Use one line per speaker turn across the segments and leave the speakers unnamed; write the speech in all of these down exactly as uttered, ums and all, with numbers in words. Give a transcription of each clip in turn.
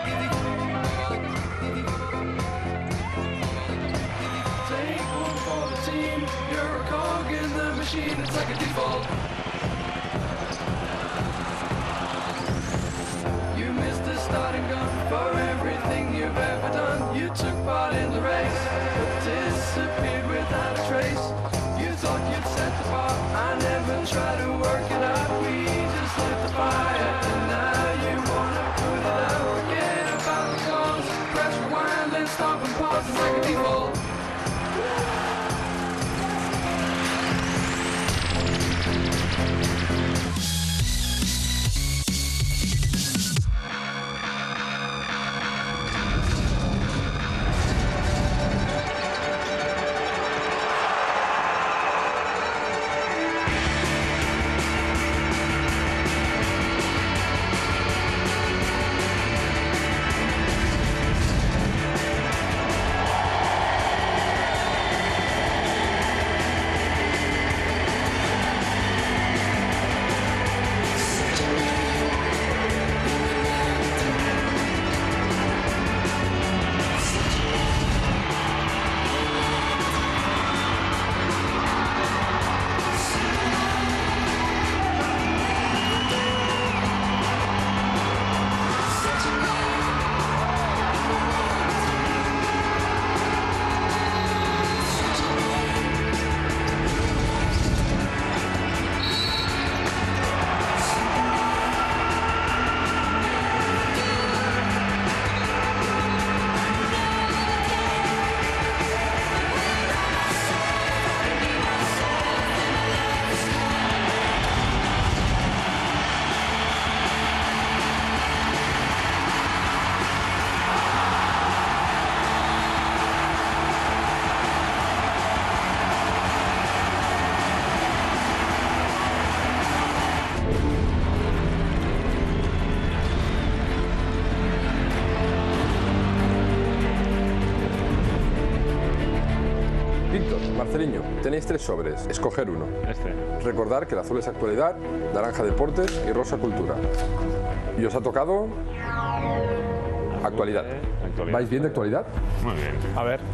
It's like a default. You missed the starting gun for everything you've ever done. You took part in the race, but disappeared without a trace. You thought you'd set the bar. I never tried to work it out. We just lit the fire, and now you wanna put it out. Forget about the cause. Press rewind, then stop and pause. It's like a default.
Marceliño, tenéis tres sobres, escoger uno.
Este.
Recordar que el azul es actualidad, naranja deportes y rosa cultura. Y os ha tocado actualidad.
actualidad.
¿Vais bien de actualidad?
Muy bien.
A ver.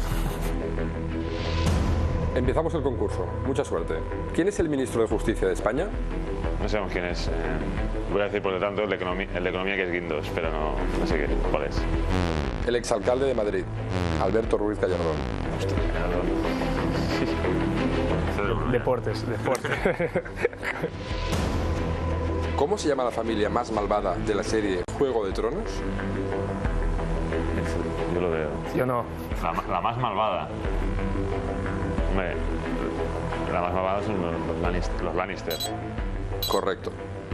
Empezamos el concurso. Mucha suerte. ¿Quién es el ministro de Justicia de España?
No sabemos quién es. Eh, voy a decir por lo tanto el de Economía, el de economía que es Guindos, pero no, no sé qué, cuál es.
El exalcalde de Madrid, Alberto Ruiz Gallardón.
Hostia,
Deportes, deportes.
¿Cómo se llama la familia más malvada de la serie Juego de Tronos?
Yo lo veo.
Yo no.
La, la más malvada. Hombre, la más malvada son los, los, Lannister, los Lannister.
Correcto.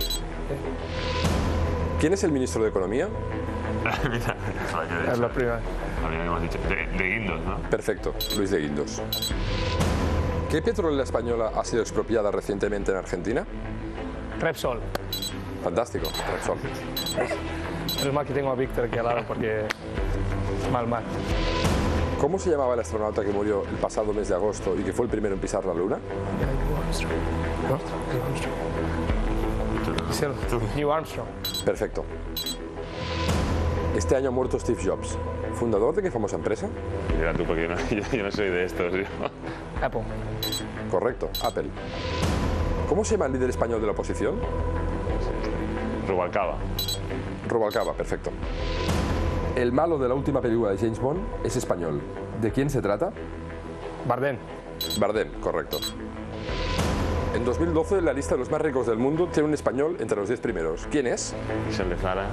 ¿Quién es el ministro de Economía?
Mira,
Es la primera.
La primera que hemos dicho. De, de Guindos, ¿no?
Perfecto, Luis de Guindos. ¿Qué petrolera española ha sido expropiada recientemente en Argentina?
Repsol.
Fantástico, Repsol.
Es mal que tengo a Víctor aquí al lado porque mal, mal.
¿Cómo se llamaba el astronauta que murió el pasado mes de agosto y que fue el primero en pisar la Luna?
Neil Armstrong.
Perfecto. Este año ha muerto Steve Jobs. ¿Fundador de qué famosa empresa?
Mira tú, porque yo no, yo, yo no soy de estos. Yo.
Apple.
Correcto, Apple. ¿Cómo se llama el líder español de la oposición?
Rubalcaba.
Rubalcaba, perfecto. El malo de la última película de James Bond es español. ¿De quién se trata?
Bardem.
Bardem, correcto. En dos mil doce, la lista de los más ricos del mundo tiene un español entre los diez primeros. ¿Quién es?
Michel de Zara.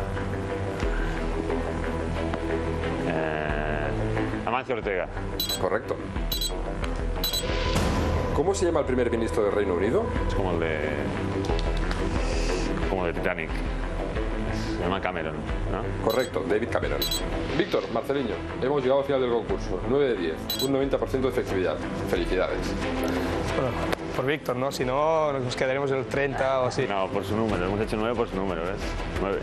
Eh, Amancio Ortega.
Correcto. ¿Cómo se llama el primer ministro del Reino Unido?
Es como el de. como el de Titanic. Se llama Cameron, ¿no?
Correcto, David Cameron. Víctor, Marceliño, hemos llegado al final del concurso. nueve de diez, un noventa por ciento de efectividad. Felicidades.
Bueno, por Víctor, ¿no? Si no, nos quedaremos en el treinta o así.
No, por su número. Hemos hecho nueve por su número, ¿ves? nueve.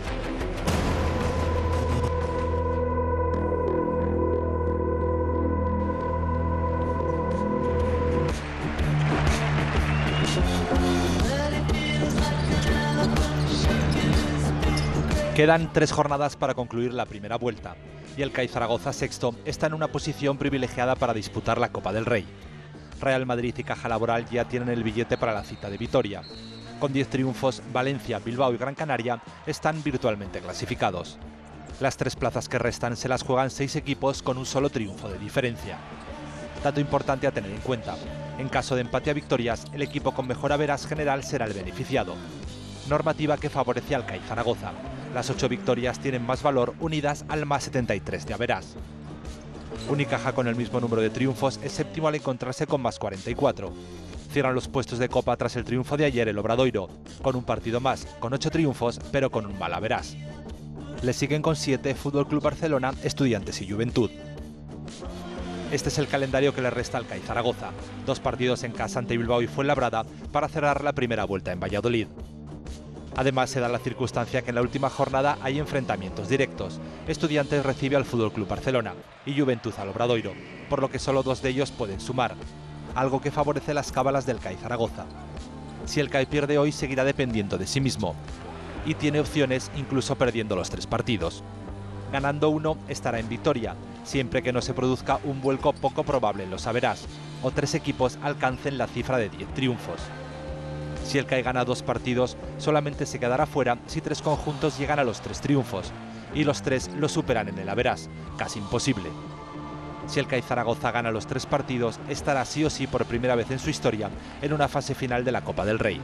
Quedan tres jornadas para concluir la primera vuelta y el C A I Zaragoza sexto está en una posición privilegiada para disputar la Copa del Rey. Real Madrid y Caja Laboral ya tienen el billete para la cita de Vitoria. Con diez triunfos, Valencia, Bilbao y Gran Canaria están virtualmente clasificados. Las tres plazas que restan se las juegan seis equipos con un solo triunfo de diferencia. Dato importante a tener en cuenta: en caso de empate a victorias, el equipo con mejor average general será el beneficiado. Normativa que favorece al C A I Zaragoza. Las ocho victorias tienen más valor unidas al más setenta y tres de average. Unicaja, con el mismo número de triunfos, es séptimo al encontrarse con más cuarenta y cuatro. Cierran los puestos de Copa tras el triunfo de ayer el Obradoiro, con un partido más, con ocho triunfos, pero con un mal average. Le siguen con siete Fútbol Club Barcelona, Estudiantes y Juventud. Este es el calendario que le resta al C A I Zaragoza. Dos partidos en casa ante Bilbao y Fuenlabrada para cerrar la primera vuelta en Valladolid. Además, se da la circunstancia que en la última jornada hay enfrentamientos directos. Estudiantes recibe al Fútbol Club Barcelona y Juventud al Obradoiro, por lo que solo dos de ellos pueden sumar, algo que favorece las cábalas del C A I Zaragoza. Si el C A I pierde hoy, seguirá dependiendo de sí mismo y tiene opciones incluso perdiendo los tres partidos. Ganando uno, estará en victoria, siempre que no se produzca un vuelco poco probable en los average o tres equipos alcancen la cifra de diez triunfos. Si el C A I gana dos partidos, solamente se quedará fuera si tres conjuntos llegan a los tres triunfos, y los tres lo superan en el average, casi imposible. Si el C A I Zaragoza gana los tres partidos, estará sí o sí por primera vez en su historia en una fase final de la Copa del Rey.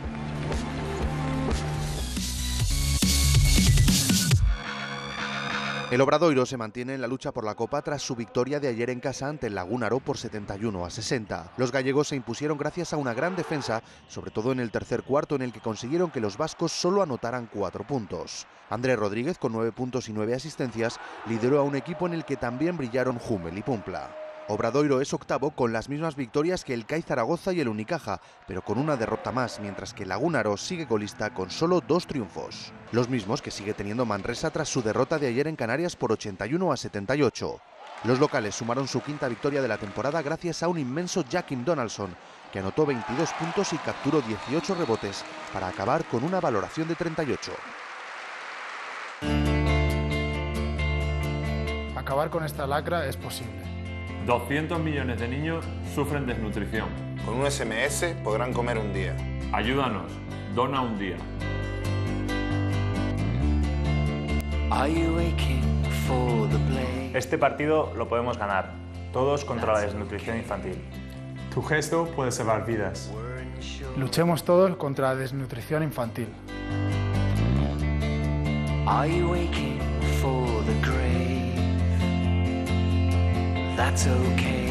El Obradoiro se mantiene en la lucha por la Copa tras su victoria de ayer en casa ante el Lagunaro por setenta y uno a sesenta. Los gallegos se impusieron gracias a una gran defensa, sobre todo en el tercer cuarto, en el que consiguieron que los vascos solo anotaran cuatro puntos. Andrés Rodríguez, con nueve puntos y nueve asistencias, lideró a un equipo en el que también brillaron Hummel y Pumpla. Obradoiro es octavo con las mismas victorias que el C A I Zaragoza y el Unicaja, pero con una derrota más, mientras que el Lagunaro sigue colista con solo dos triunfos. Los mismos que sigue teniendo Manresa tras su derrota de ayer en Canarias por ochenta y uno a setenta y ocho. Los locales sumaron su quinta victoria de la temporada gracias a un inmenso Jakim Donaldson, que anotó veintidós puntos y capturó dieciocho rebotes para acabar con una valoración de treinta y ocho.
Acabar con esta lacra es posible.
doscientos millones de niños sufren desnutrición.
Con un ese eme ese podrán comer un día.
Ayúdanos, dona un día.
Este partido lo podemos ganar, todos contra la desnutrición infantil.
Tu gesto puede salvar vidas.
Luchemos todos contra la desnutrición infantil.
That's okay.